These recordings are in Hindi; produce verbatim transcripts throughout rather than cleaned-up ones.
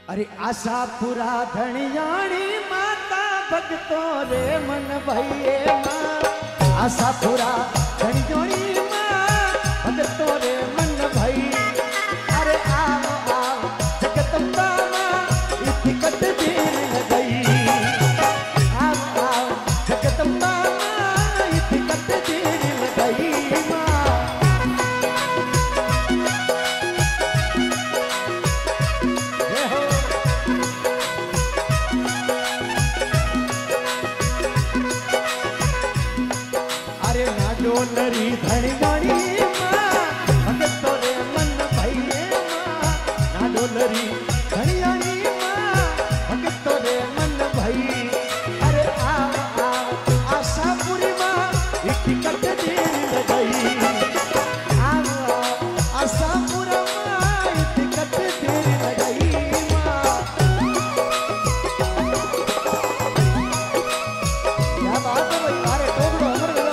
अरे आशापुरा धनियाणी माता भक्तो रे मन भैये माँ आशापुरा धनियाणी माँ भक्तो रे मन भई अरे आओ आओ जगदम्बा माँ इतनी कट देर गई आओ आओ जगदम्बा माँ इतनी कट देर गई डोलरी धनियाणी माँ भक्तो रे मन भैये माँ ना डोलरी धनियाणी माँ भक्तो रे मन भई अरे आओ आओ आशापुरी माँ इतनी कट देर गई आओ आओ आशापुरा माँ इतनी कट देर गई माँ क्या बात है भाई अरे टोकरो अमर गलो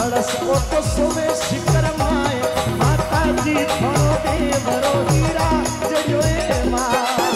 कलश ओतो सोवे शिखर माए माता जी थोड़ो देवरो हीरा जड़ियो ए मां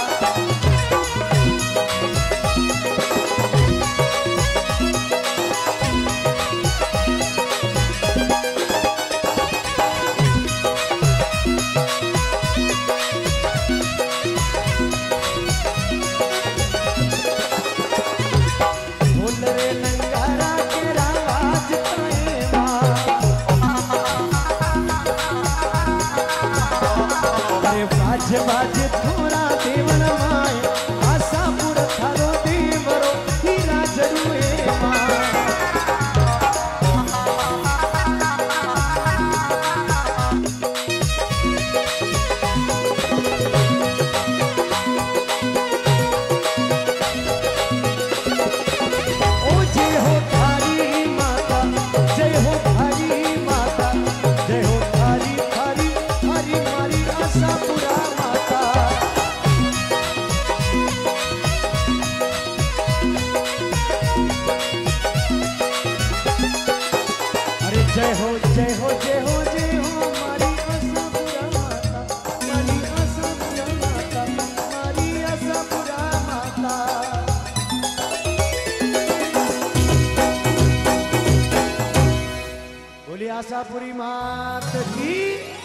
बाज बाज थोड़ा देवन माए आशा पूरा थारो देवरो हीरा जरुए मां ओ जय हो थारी माता जय हो थारी माता जय हो थारी थारी थारी मारी आशा पूरा जय हो जय हो जय हो जय हो मारी आशा पूरा माता मारी आशा पूरा माता मारी आशा पूरा माता बोली आशापुरी मात की।